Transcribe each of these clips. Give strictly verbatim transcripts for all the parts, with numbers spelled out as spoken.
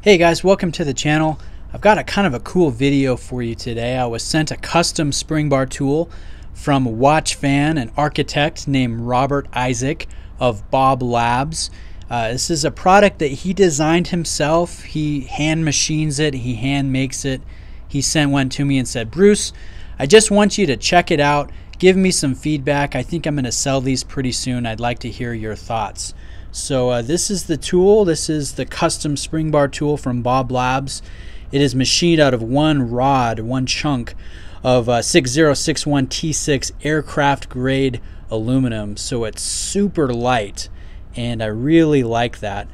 Hey guys, welcome to the channel. I've got a kind of a cool video for you today. I was sent a custom spring bar tool from watch fan and architect named Robert Isaac of Bob Labs. Uh, this is a product that he designed himself. He hand machines it, he hand makes it. He sent one to me and said, Bruce, I just want you to check it out. Give me some feedback. I think I'm going to sell these pretty soon. I'd like to hear your thoughts. So uh, this is the tool. This is the custom spring bar tool from Bob Labs. It is machined out of one rod, one chunk of uh, six zero six one T six aircraft grade aluminum. So it's super light, and I really like that.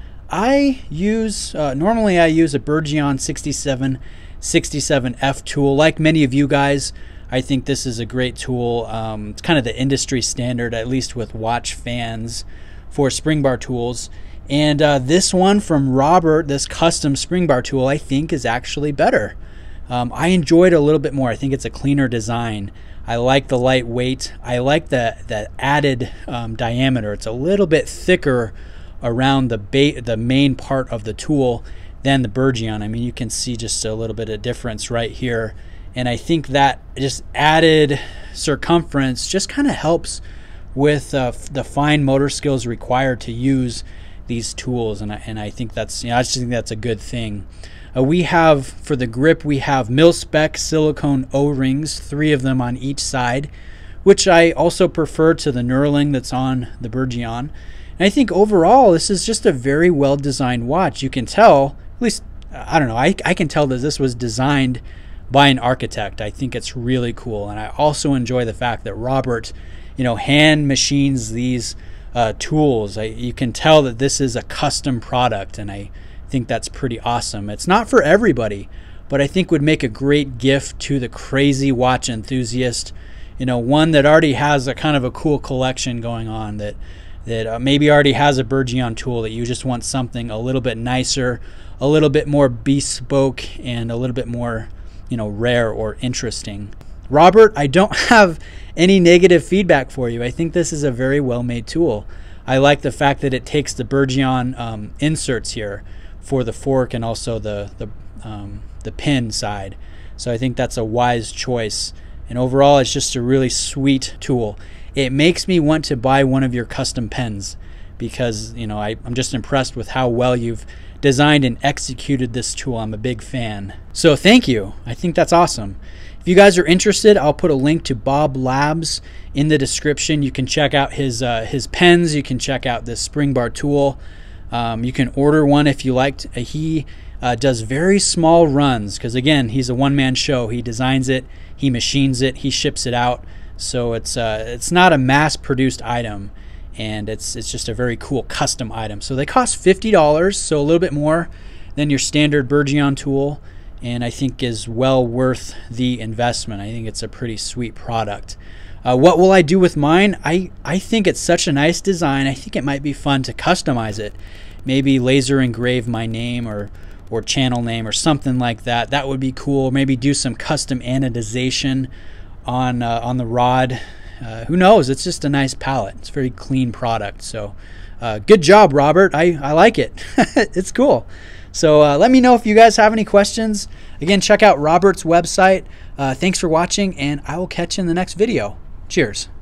I use, uh, normally I use a Bergeon sixty-seven sixty-seven F tool. Like many of you guys, I think this is a great tool. Um, it's kind of the industry standard, at least with watch fans, for spring bar tools. And uh, this one from Robert, this custom spring bar tool, I think is actually better. Um, I enjoyed it a little bit more. I think it's a cleaner design. I like the lightweight. I like the, the added um, diameter. It's a little bit thicker around the, ba the main part of the tool than the Bergeon. I mean, you can see just a little bit of difference right here. And I think that just added circumference just kind of helps with uh, the fine motor skills required to use these tools, and I, and I think that's, you know, I just think that's a good thing. Uh, we have, for the grip, we have mil-spec silicone O-rings, three of them on each side, which I also prefer to the knurling that's on the Bergeon. And I think overall this is just a very well designed watch. You can tell, at least, I don't know, I, I can tell that this was designed by an architect. I think it's really cool, and I also enjoy the fact that Robert, you know, hand machines these uh, tools. I, you can tell that this is a custom product, and I think that's pretty awesome. It's not for everybody, but I think would make a great gift to the crazy watch enthusiast. You know, one that already has a kind of a cool collection going on, that that uh, maybe already has a Bergeon tool, that you just want something a little bit nicer, a little bit more bespoke, and a little bit more, you know, rare or interesting. Robert, I don't have any negative feedback for you. I think this is a very well-made tool. I like the fact that it takes the Bergeon um, inserts here for the fork and also the the, um, the pin side. So I think that's a wise choice. And overall, it's just a really sweet tool. It makes me want to buy one of your custom pens because, you know, I, I'm just impressed with how well you've designed and executed this tool. I'm a big fan. So thank you. I think that's awesome. If you guys are interested, I'll put a link to Bob Labs in the description. You can check out his uh, his pens. You can check out this spring bar tool. Um, you can order one if you liked. Uh, he uh, does very small runs because, again, he's a one-man show. He designs it, he machines it, he ships it out. So it's uh, it's not a mass-produced item, and it's it's just a very cool custom item. So they cost fifty dollars, so a little bit more than your standard Bergeon tool, and I think is well worth the investment. I think it's a pretty sweet product. Uh, what will I do with mine? I, I think it's such a nice design. I think it might be fun to customize it. Maybe laser engrave my name or, or channel name or something like that. That would be cool. Maybe do some custom anodization on, uh, on the rod. Uh, who knows? It's just a nice palette. It's a very clean product. So uh, good job, Robert. I, I like it. It's cool. So uh, let me know if you guys have any questions. Again, check out Robert's website. Uh, thanks for watching, and I will catch you in the next video. Cheers.